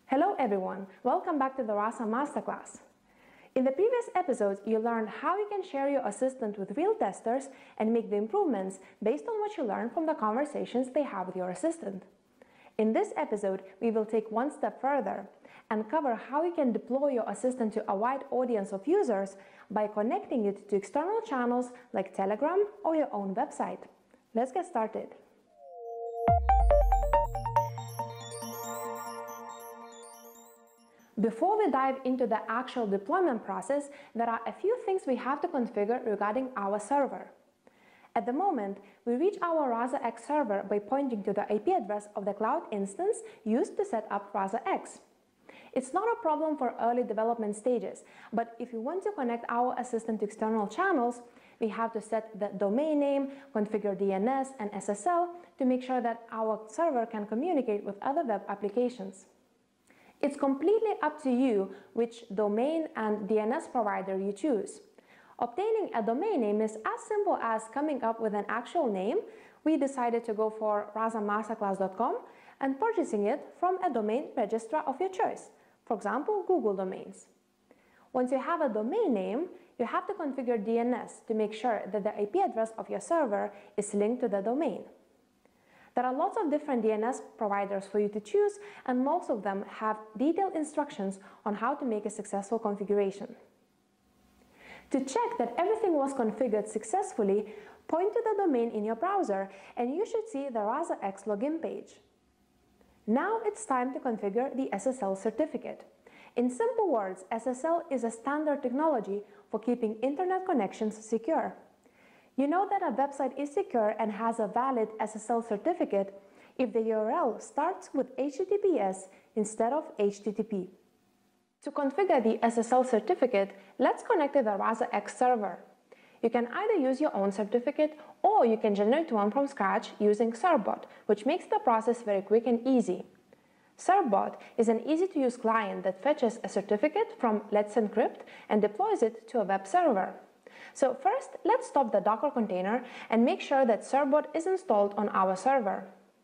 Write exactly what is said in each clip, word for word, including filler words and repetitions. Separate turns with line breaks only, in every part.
Hello everyone, welcome back to the Rasa Masterclass. In the previous episodes, you learned how you can share your assistant with real testers and make the improvements based on what you learned from the conversations they have with your assistant. In this episode, we will take one step further and cover how you can deploy your assistant to a wide audience of users by connecting it to external channels like Telegram or your own website. Let's get started. Before we dive into the actual deployment process, there are a few things we have to configure regarding our server. At the moment, we reach our Rasa X server by pointing to the I P address of the cloud instance used to set up Rasa X. It's not a problem for early development stages, but if you want to connect our assistant to external channels, we have to set the domain name, configure D N S and S S L to make sure that our server can communicate with other web applications. It's completely up to you which domain and D N S provider you choose. Obtaining a domain name is as simple as coming up with an actual name. We decided to go for rasa masterclass dot com and purchasing it from a domain registrar of your choice, for example, Google Domains. Once you have a domain name, you have to configure D N S to make sure that the I P address of your server is linked to the domain. There are lots of different D N S providers for you to choose, and most of them have detailed instructions on how to make a successful configuration. To check that everything was configured successfully, point to the domain in your browser and you should see the Rasa X login page. Now it's time to configure the S S L certificate. In simple words, S S L is a standard technology for keeping internet connections secure. You know that a website is secure and has a valid S S L certificate if the U R L starts with H T T P S instead of H T T P. To configure the S S L certificate, let's connect to the Rasa X server. You can either use your own certificate or you can generate one from scratch using Certbot, which makes the process very quick and easy. Certbot is an easy-to-use client that fetches a certificate from Let's Encrypt and deploys it to a web server. So first, let's stop the Docker container and make sure that Certbot is installed on our server.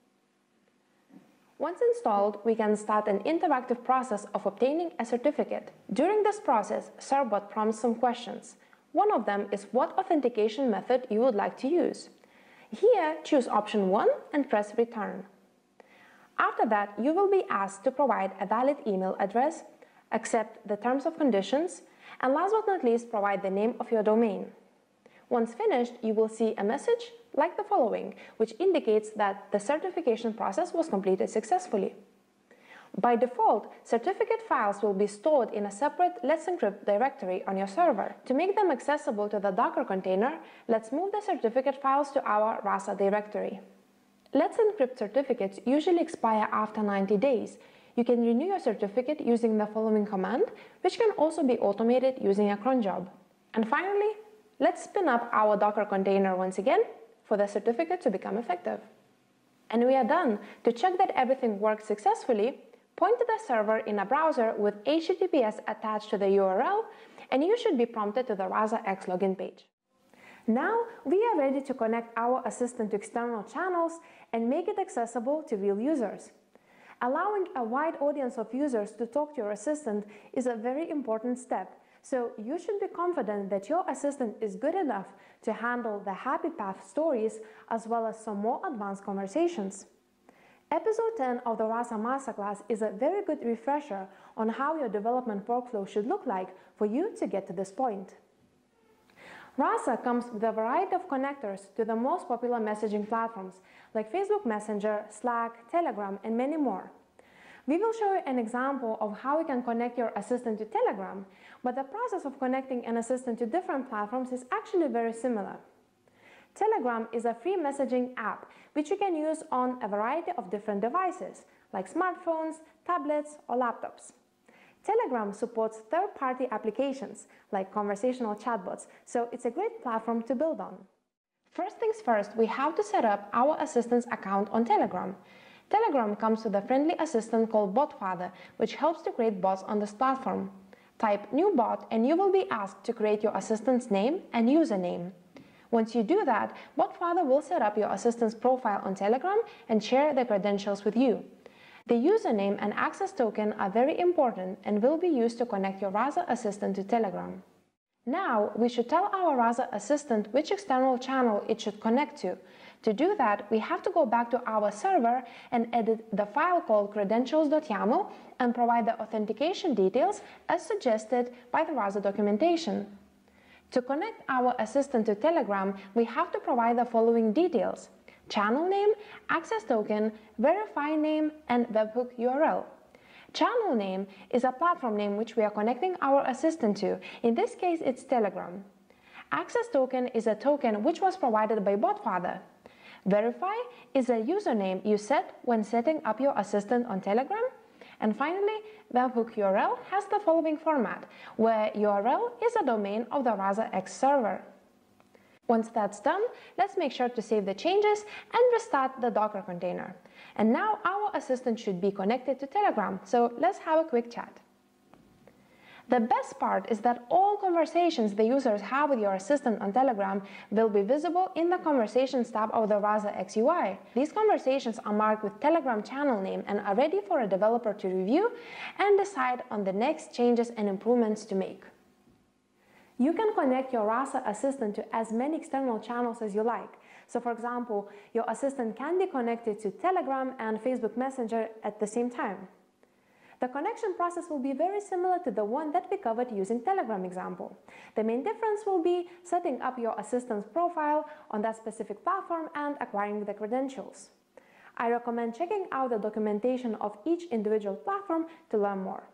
Once installed, we can start an interactive process of obtaining a certificate. During this process, Certbot prompts some questions. One of them is what authentication method you would like to use. Here, choose option one and press return. After that, you will be asked to provide a valid email address, accept the terms and conditions, and last but not least, provide the name of your domain. Once finished, you will see a message like the following, which indicates that the certification process was completed successfully. By default, certificate files will be stored in a separate Let's Encrypt directory on your server. To make them accessible to the Docker container, let's move the certificate files to our Rasa directory. Let's Encrypt certificates usually expire after ninety days. You can renew your certificate using the following command, which can also be automated using a cron job. And finally, let's spin up our Docker container once again for the certificate to become effective. And we are done. To check that everything works successfully, point to the server in a browser with H T T P S attached to the U R L, and you should be prompted to the Rasa X login page. Now, we are ready to connect our assistant to external channels and make it accessible to real users. Allowing a wide audience of users to talk to your assistant is a very important step, so you should be confident that your assistant is good enough to handle the happy path stories as well as some more advanced conversations. Episode ten of the Rasa Masterclass is a very good refresher on how your development workflow should look like for you to get to this point. Rasa comes with a variety of connectors to the most popular messaging platforms like Facebook Messenger, Slack, Telegram, and many more. We will show you an example of how you can connect your assistant to Telegram, but the process of connecting an assistant to different platforms is actually very similar. Telegram is a free messaging app which you can use on a variety of different devices like smartphones, tablets, or laptops. Telegram supports third-party applications like conversational chatbots, so it's a great platform to build on. First things first, we have to set up our assistant's account on Telegram. Telegram comes with a friendly assistant called BotFather, which helps to create bots on this platform. Type new bot and you will be asked to create your assistant's name and username. Once you do that, BotFather will set up your assistant's profile on Telegram and share their credentials with you. The username and access token are very important and will be used to connect your Rasa assistant to Telegram. Now, we should tell our Rasa assistant which external channel it should connect to. To do that, we have to go back to our server and edit the file called credentials dot yaml and provide the authentication details as suggested by the Rasa documentation. To connect our assistant to Telegram, we have to provide the following details: channel name, access token, verify name, and webhook U R L. Channel name is a platform name which we are connecting our assistant to. In this case, it's Telegram. Access token is a token which was provided by BotFather. Verify is a username you set when setting up your assistant on Telegram. And finally, webhook U R L has the following format, where U R L is a domain of the Rasa X server. Once that's done, let's make sure to save the changes and restart the Docker container. And now our assistant should be connected to Telegram, so let's have a quick chat. The best part is that all conversations the users have with your assistant on Telegram will be visible in the Conversations tab of the Rasa X U I. These conversations are marked with Telegram channel name and are ready for a developer to review and decide on the next changes and improvements to make. You can connect your Rasa assistant to as many external channels as you like. So for example, your assistant can be connected to Telegram and Facebook Messenger at the same time. The connection process will be very similar to the one that we covered using Telegram example. The main difference will be setting up your assistant's profile on that specific platform and acquiring the credentials. I recommend checking out the documentation of each individual platform to learn more.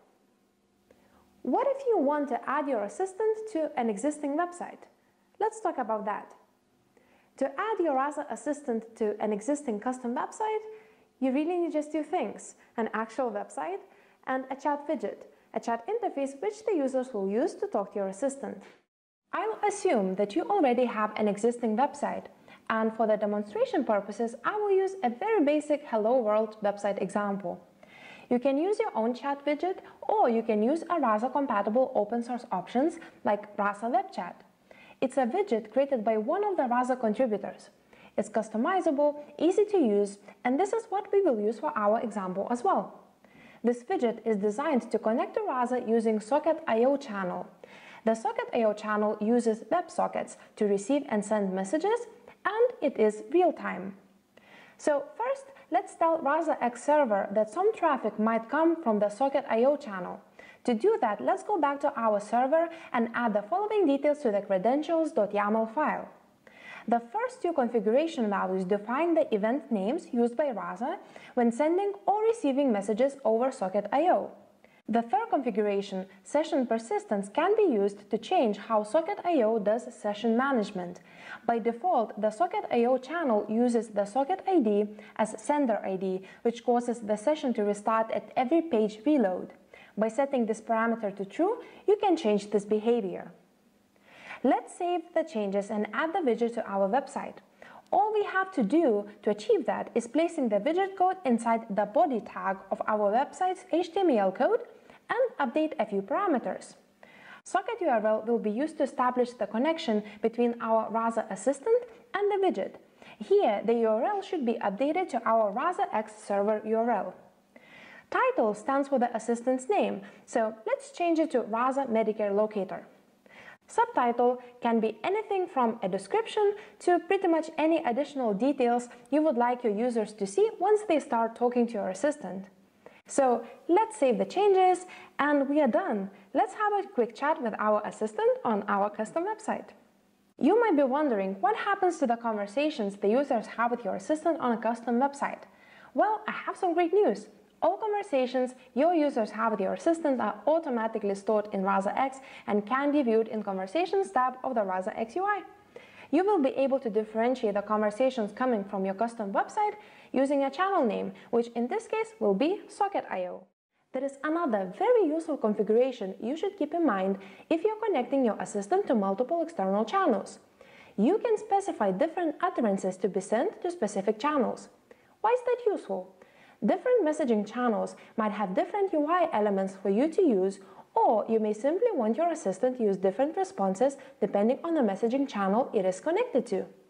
What if you want to add your assistant to an existing website? Let's talk about that. To add your Rasa assistant to an existing custom website, you really need just two things: an actual website and a chat widget, a chat interface which the users will use to talk to your assistant. I'll assume that you already have an existing website, and for the demonstration purposes, I will use a very basic Hello World website example. You can use your own chat widget, or you can use a Rasa-compatible open source options like Rasa Web Chat. It's a widget created by one of the Rasa contributors. It's customizable, easy to use, and this is what we will use for our example as well. This widget is designed to connect to Rasa using Socket dot I O channel. The Socket dot I O channel uses WebSockets to receive and send messages, and it is real-time. So first, let's tell Rasa X server that some traffic might come from the Socket dot I O channel. To do that, let's go back to our server and add the following details to the credentials dot yaml file. The first two configuration values define the event names used by Rasa when sending or receiving messages over Socket dot I O. The third configuration, session persistence, can be used to change how Socket dot I O does session management. By default, the Socket dot I O channel uses the socket I D as sender I D, which causes the session to restart at every page reload. By setting this parameter to true, you can change this behavior. Let's save the changes and add the widget to our website. All we have to do to achieve that is placing the widget code inside the body tag of our website's H T M L code and update a few parameters. Socket U R L will be used to establish the connection between our Rasa assistant and the widget. Here, the U R L should be updated to our Rasa X server U R L. Title stands for the assistant's name, so let's change it to Rasa Medicare Locator. Subtitle can be anything from a description to pretty much any additional details you would like your users to see once they start talking to your assistant. So let's save the changes and we are done. Let's have a quick chat with our assistant on our custom website. You might be wondering what happens to the conversations the users have with your assistant on a custom website. Well, I have some great news. All conversations your users have with your assistant are automatically stored in Rasa X and can be viewed in Conversations tab of the Rasa X U I. You will be able to differentiate the conversations coming from your custom website using a channel name, which in this case will be Socket dot I O. There is another very useful configuration you should keep in mind if you're connecting your assistant to multiple external channels. You can specify different utterances to be sent to specific channels. Why is that useful? Different messaging channels might have different U I elements for you to use, or you may simply want your assistant to use different responses depending on the messaging channel it is connected to.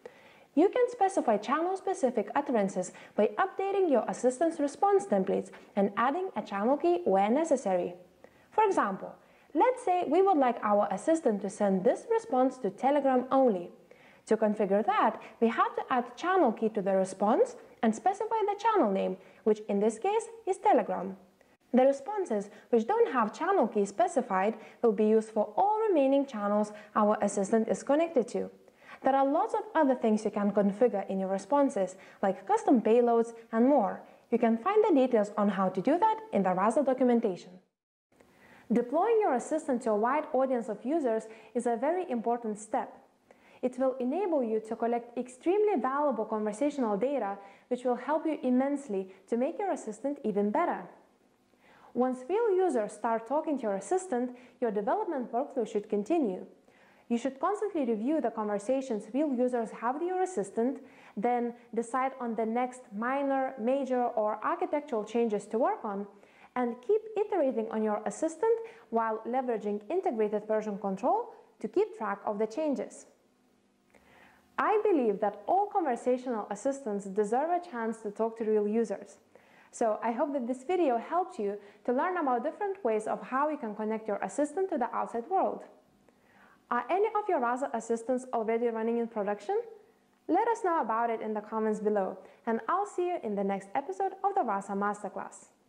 You can specify channel-specific utterances by updating your assistant's response templates and adding a channel key where necessary. For example, let's say we would like our assistant to send this response to Telegram only. To configure that, we have to add channel key to the response and specify the channel name, which in this case is Telegram. The responses which don't have channel key specified will be used for all remaining channels our assistant is connected to. There are lots of other things you can configure in your responses, like custom payloads and more. You can find the details on how to do that in the Rasa documentation. Deploying your assistant to a wide audience of users is a very important step. It will enable you to collect extremely valuable conversational data, which will help you immensely to make your assistant even better. Once real users start talking to your assistant, your development workflow should continue. You should constantly review the conversations real users have with your assistant, then decide on the next minor, major, or architectural changes to work on, and keep iterating on your assistant while leveraging integrated version control to keep track of the changes. I believe that all conversational assistants deserve a chance to talk to real users. So I hope that this video helped you to learn about different ways of how you can connect your assistant to the outside world. Are any of your Rasa assistants already running in production? Let us know about it in the comments below, and I'll see you in the next episode of the Rasa Masterclass.